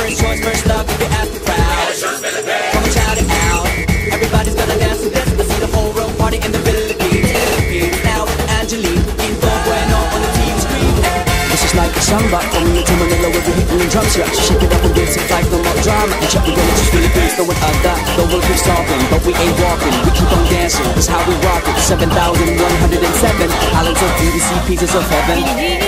First choice, first love, if you ask the crowd. Come and shout it out. Everybody's gonna dance to this. Let's see the whole world party in the Philippines. Now with Angeline, in full bueno on the TV screen. This is like a samba, coming into Manila with the hit and drum scratch. Shake it up and get it like no more drama. And check the village is Philippines, throwing a dot. The world keeps talking, but we ain't walking. We keep on dancing, that's how we rock it. 7,107 islands of BBC, pieces of heaven.